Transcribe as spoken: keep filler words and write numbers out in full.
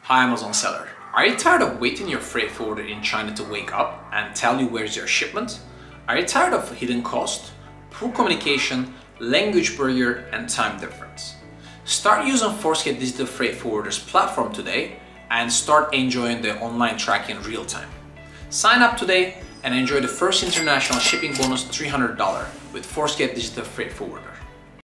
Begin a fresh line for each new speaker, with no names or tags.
Hi Amazon seller. Are you tired of waiting your freight forwarder in China to wake up and tell you where's your shipment? Are you tired of hidden cost, poor communication, language barrier, and time difference? Start using Forescape Digital Freight Forwarder's platform today and start enjoying the online tracking in real time. Sign up today and enjoy the first international shipping bonus three hundred dollars with Forescape Digital Freight Forwarder.